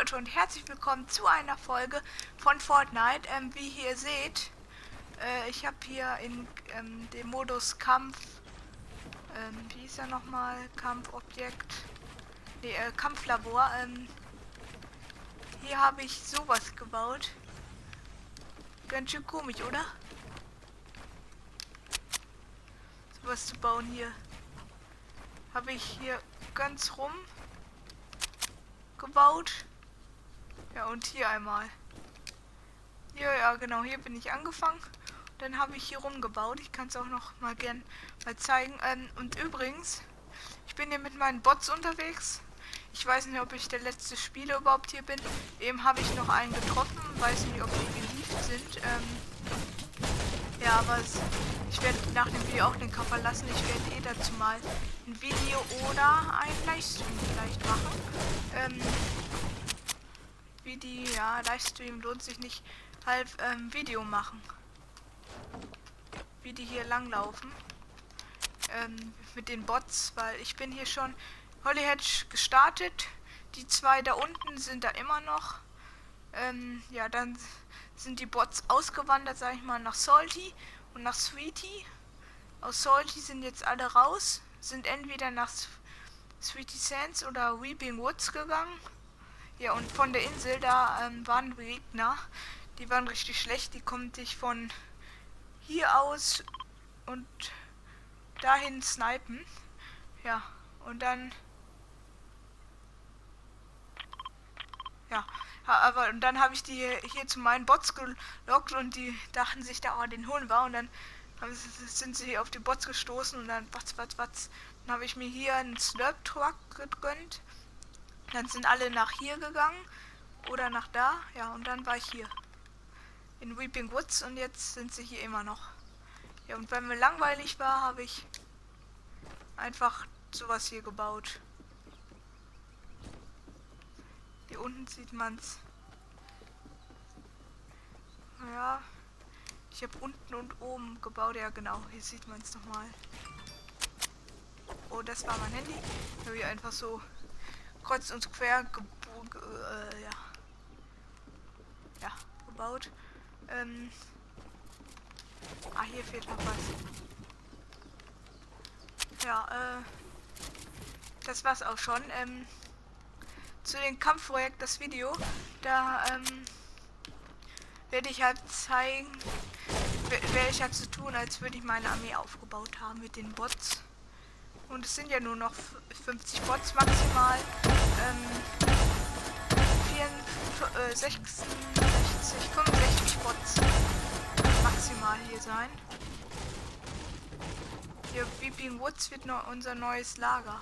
Leute und herzlich willkommen zu einer Folge von Fortnite. Wie ihr seht, ich habe hier in dem Modus Kampf, wie ist er nochmal, Kampfobjekt, nee, Kampflabor, hier habe ich sowas gebaut. Ganz schön komisch, oder? Sowas zu bauen hier. Habe ich hier ganz rum gebaut. Ja, und hier einmal. Ja, genau, hier bin ich angefangen. Dann habe ich hier rumgebaut. Ich kann es auch noch mal gern mal zeigen. Und übrigens, ich bin hier mit meinen Bots unterwegs. Ich weiß nicht, ob ich der letzte Spieler überhaupt hier bin. Eben habe ich noch einen getroffen. Weiß nicht, ob die geliefert sind. Ja, aber ich werde nach dem Video auch den Kampf verlassen. Ich werde dazu mal ein Video oder ein Livestream vielleicht machen. Ja, Livestream lohnt sich nicht. Halt Video machen. Wie die hier langlaufen. Mit den Bots, weil ich bin hier schon Holly Hedge gestartet. Die zwei da unten sind da immer noch. Ja, dann sind die Bots ausgewandert, sag ich mal, nach Salty und nach Sweetie. Aus Salty sind jetzt alle raus, sind entweder nach Sweetie Sands oder Weeping Woods gegangen. Ja, und von der Insel, da waren Gegner, die waren richtig schlecht, die konnte ich von hier aus und dahin snipen. Ja, und dann und dann habe ich die hier zu meinen Bots gelockt und die dachten sich da, oh, den holen wir, und dann sind sie auf die Bots gestoßen und dann was. Dann habe ich mir hier einen Slurp Truck gegönnt. Dann sind alle nach hier gegangen oder nach da. Ja, und dann war ich hier in Weeping Woods und jetzt sind sie hier immer noch. Ja, und wenn mir langweilig war, habe ich einfach sowas hier gebaut. Hier unten sieht man's. Ja, ich habe unten und oben gebaut. Ja, genau, hier sieht man es nochmal. Oh, das war mein Handy. Ich habe hier einfach so kreuz und quer gebaut. Hier fehlt noch was. Ja, das war's auch schon. Zu dem Kampfprojekt, das Video, da werde ich halt zeigen, werde ich halt so tun, als würde ich meine Armee aufgebaut haben mit den Bots. Und es sind ja nur noch 50 Bots maximal. 65 Bots maximal hier sein. Hier Weeping Woods wird noch unser neues Lager.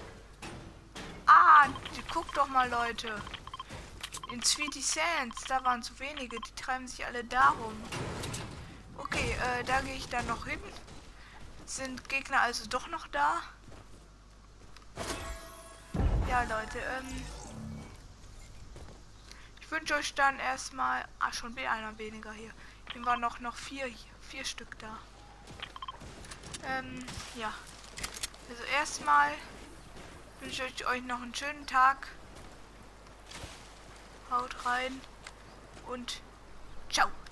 Guckt doch mal, Leute. In Sweetie Sands, da waren zu wenige, die treiben sich alle darum. Okay, da gehe ich dann noch hin. Sind Gegner also doch noch da? Ja, Leute, ich wünsche euch dann erstmal... schon wieder einer weniger hier. Hier waren noch vier Stück da. Ja. Also erstmal wünsche ich euch noch einen schönen Tag. Haut rein und ciao.